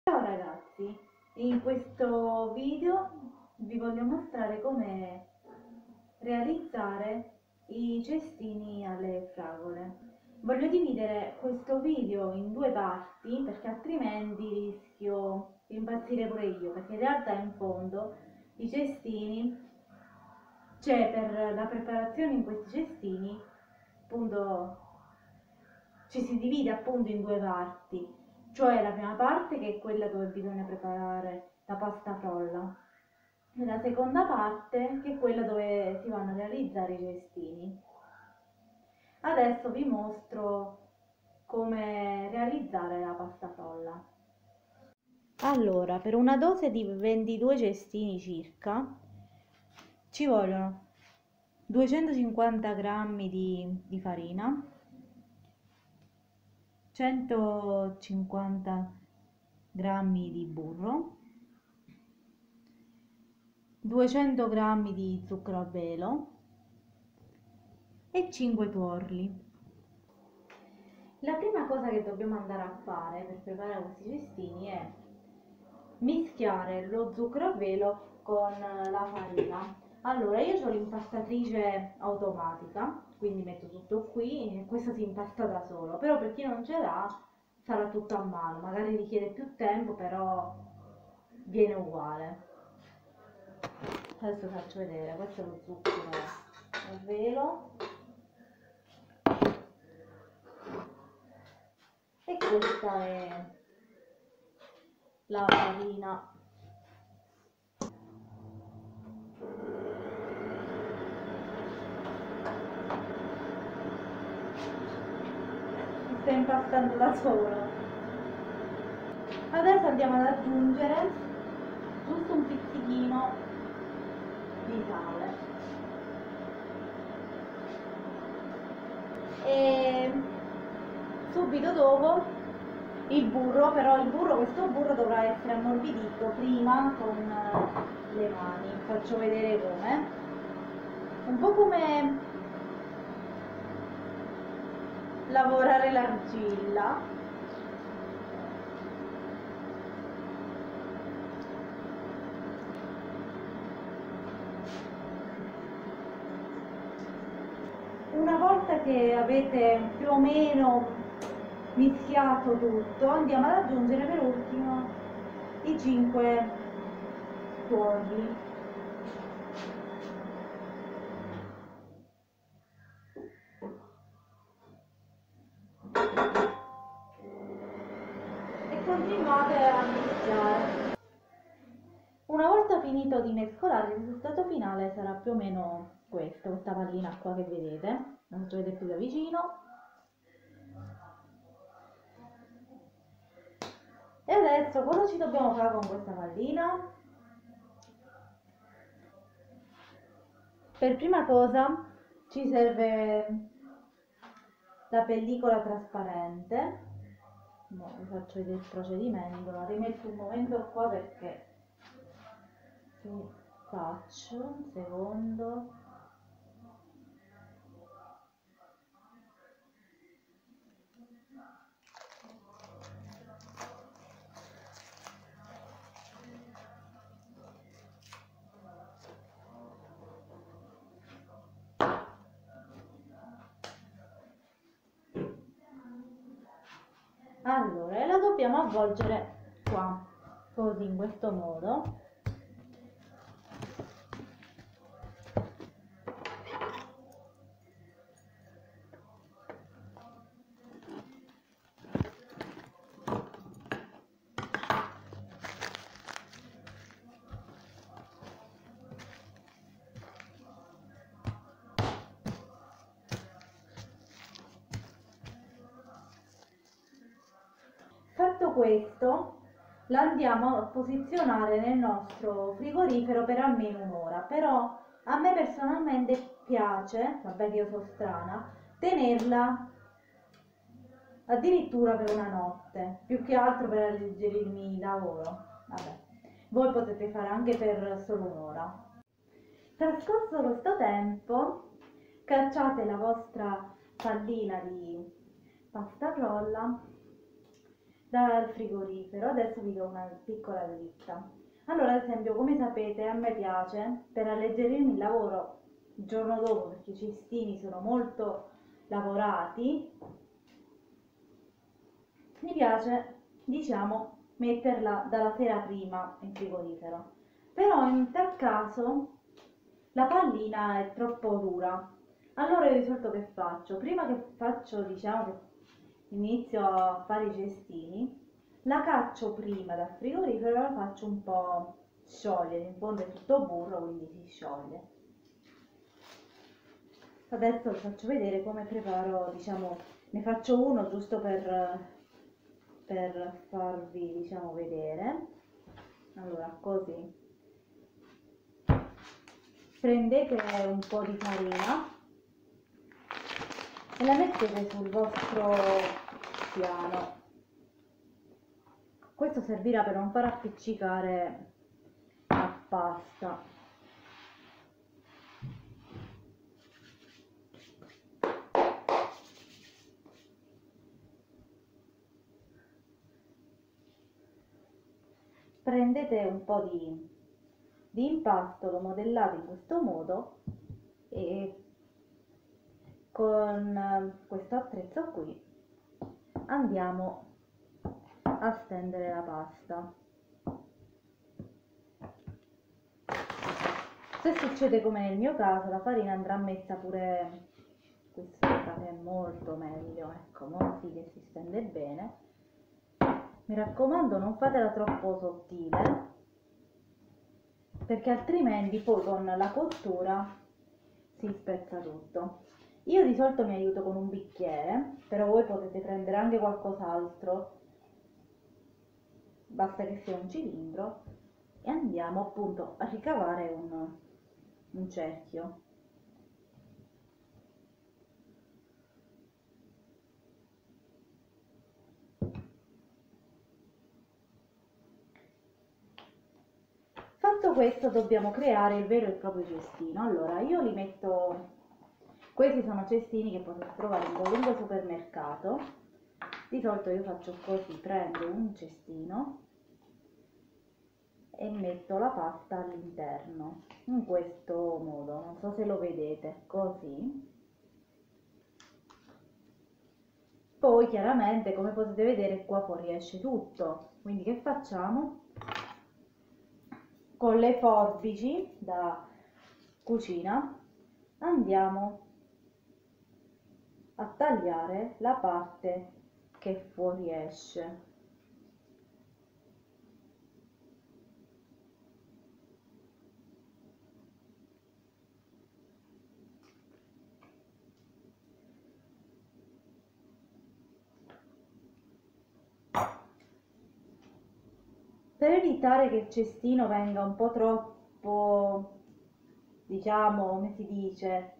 Ciao ragazzi, in questo video vi voglio mostrare come realizzare i cestini alle fragole. Voglio dividere questo video in due parti perché altrimenti rischio di impazzire pure io, perché in realtà in fondo i cestini, cioè per la preparazione in questi cestini, appunto ci si divide appunto in due parti, cioè la prima parte che è quella dove bisogna preparare la pasta frolla e la seconda parte che è quella dove si vanno a realizzare i cestini. Adesso vi mostro come realizzare la pasta frolla. Allora, per una dose di 22 cestini circa ci vogliono 250 grammi di farina, 150 grammi di burro, 200 grammi di zucchero a velo e 5 tuorli. La prima cosa che dobbiamo andare a fare per preparare questi cestini è mischiare lo zucchero a velo con la farina. Allora, io ho l'impastatrice automatica, quindi metto tutto qui e questo si impasta da solo, però per chi non ce l'ha sarà tutto a mano, magari richiede più tempo, però viene uguale. Adesso faccio vedere, questo è lo zucchero a velo e questa è la farina. Si sta impastando da solo. Adesso andiamo ad aggiungere giusto un pizzichino di sale e subito dopo il burro, però questo burro dovrà essere ammorbidito prima con le mani. Faccio vedere come, un po' come lavorare l'argilla. Una volta che avete più o meno mischiato tutto, andiamo ad aggiungere per ultimo i 5 tuorli. E continuate a mischiare. Una volta finito di mescolare, il risultato finale sarà più o meno questo, questa pallina qua che vedete, non so vedete più da vicino. E adesso cosa ci dobbiamo fare con questa pallina? Per prima cosa ci serve la pellicola trasparente. No, vi faccio vedere il procedimento, la rimetto un momento qua perché faccio un secondo. Allora, e la dobbiamo avvolgere qua, così, in questo modo. Fatto questo, la andiamo a posizionare nel nostro frigorifero per almeno un'ora, però a me personalmente piace, vabbè che io sono strana, tenerla addirittura per una notte, più che altro per alleggerirmi il lavoro. Vabbè, voi potete fare anche per solo un'ora. Trascorso questo tempo, cacciate la vostra pallina di pasta frolla dal frigorifero. Adesso vi do una piccola dritta. Allora, ad esempio, come sapete, a me piace, per alleggerirmi il lavoro il giorno dopo, perché i cestini sono molto lavorati, mi piace, diciamo, metterla dalla sera prima in frigorifero. Però in tal caso la pallina è troppo dura. Allora io di solito che faccio? Prima che faccio, diciamo, che inizio a fare i cestini, la caccio prima dal frigorifero e la faccio un po' sciogliere. In fondo è tutto burro, quindi si scioglie. Adesso vi faccio vedere come preparo, diciamo, ne faccio uno giusto per farvi, diciamo, vedere. Allora, così. Prendete un po' di farina e la mettete sul vostro piano. Questo servirà per non far appiccicare la pasta. Prendete un po' di impasto, lo modellate in questo modo e con questo attrezzo qui andiamo a stendere la pasta. Se succede come nel mio caso, la farina andrà messa pure qui sopra, che è molto meglio, ecco, così che si stende bene. Mi raccomando, non fatela troppo sottile, perché altrimenti poi con la cottura si spezza tutto. Io di solito mi aiuto con un bicchiere, però voi potete prendere anche qualcos'altro, basta che sia un cilindro, e andiamo appunto a ricavare un cerchio. Fatto questo dobbiamo creare il vero e proprio cestino. Allora io li metto, questi sono cestini che potete trovare in qualunque supermercato. Di solito io faccio così, prendo un cestino e metto la pasta all'interno, in questo modo, non so se lo vedete, così. Poi chiaramente, come potete vedere, qua fuoriesce tutto, quindi che facciamo? Con le forbici da cucina andiamo a tagliare la parte che fuoriesce. Per evitare che il cestino venga un po' troppo, diciamo, come si dice,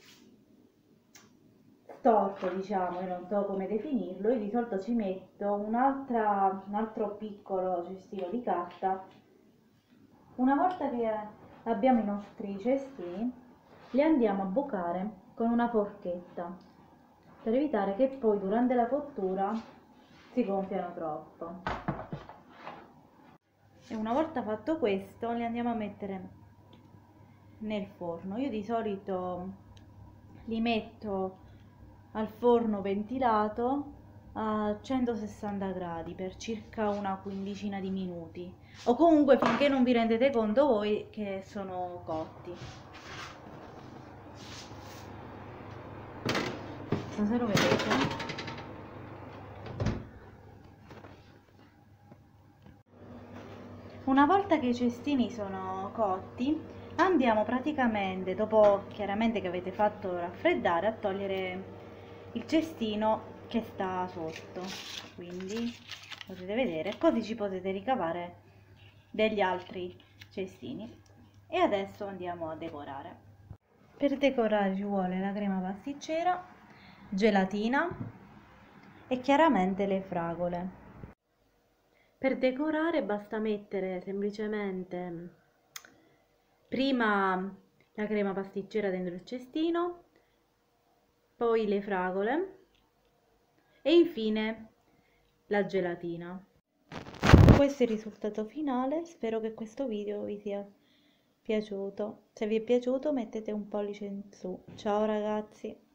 storto, diciamo, io non so come definirlo, io di solito ci metto un altro piccolo cestino di carta. Una volta che abbiamo i nostri cestini, li andiamo a bucare con una forchetta, per evitare che poi durante la cottura si gonfiano troppo. E una volta fatto questo li andiamo a mettere nel forno. Io di solito li metto al forno ventilato a 160 gradi per circa una quindicina di minuti, o comunque finché non vi rendete conto voi che sono cotti. Non so se lo vedete. Una volta che i cestini sono cotti, andiamo praticamente, dopo chiaramente che avete fatto raffreddare, a togliere il cestino che sta sotto. Quindi potete vedere, così ci potete ricavare degli altri cestini. E adesso andiamo a decorare. Per decorare ci vuole la crema pasticcera, gelatina e chiaramente le fragole. Per decorare basta mettere semplicemente prima la crema pasticcera dentro il cestino, poi le fragole e infine la gelatina. Questo è il risultato finale, spero che questo video vi sia piaciuto. Se vi è piaciuto mettete un pollice in su. Ciao ragazzi!